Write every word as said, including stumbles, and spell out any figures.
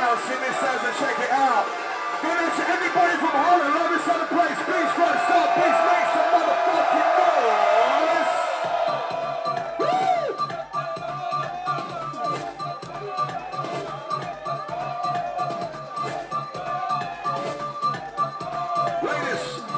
house, Sidney Samson, check it out. Going out to everybody from Holland, love this other place, Beachflirt, Starbeach, make some motherfucking noise. Woo! Ladies.